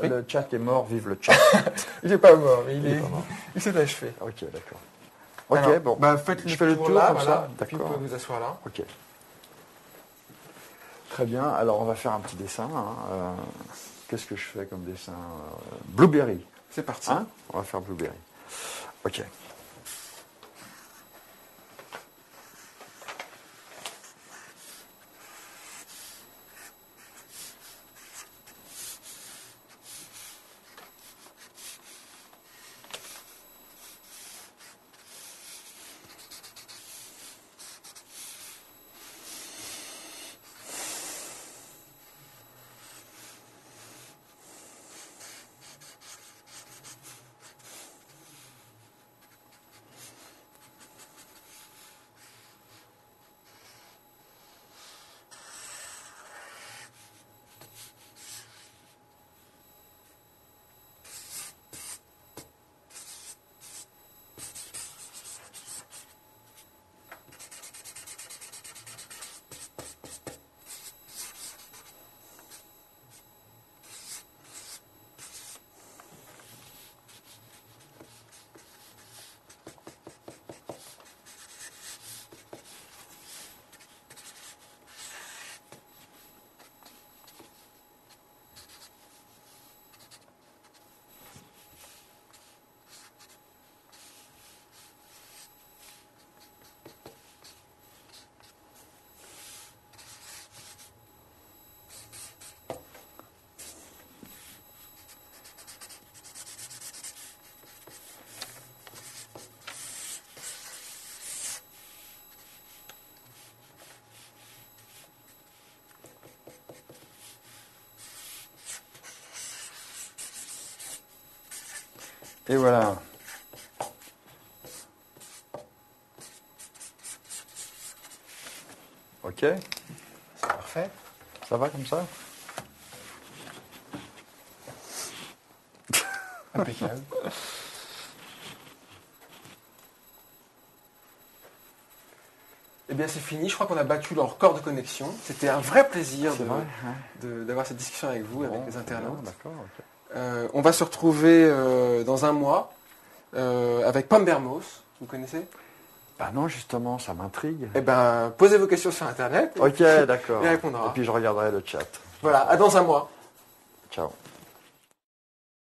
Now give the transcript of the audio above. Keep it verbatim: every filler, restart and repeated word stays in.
oui. Le chat est mort, vive le chat. Il n'est pas mort, mais il, Il est est, pas mort. il s'est achevé. Ok, d'accord. Ok, Alors, bon. bah, faites le Je fais le tour tour là, comme voilà. ça. Et puis vous D'accord. pouvez vous asseoir là. Ok. Très bien. Alors, on va faire un petit dessin. hein. Euh, Qu'est-ce que je fais comme dessin Euh, Blueberry. C'est parti. Hein On va faire Blueberry. Ok. Et voilà. Ok. C'est parfait. Ça va comme ça Impeccable. Eh bien, c'est fini. Je crois qu'on a battu leur record de connexion. C'était un vrai plaisir C'est de- vrai, ouais. de- d'avoir cette discussion avec vous, Bon, avec les c'est internautes. bien, D'accord, ok. Euh, on va se retrouver euh, dans un mois euh, avec Pambermos. Vous connaissez? Bah non, justement, ça m'intrigue. Eh bien, posez vos questions sur Internet. et Ok, puis- d'accord. il répondra. Et puis je regarderai le chat. Voilà, à dans un mois. Ciao.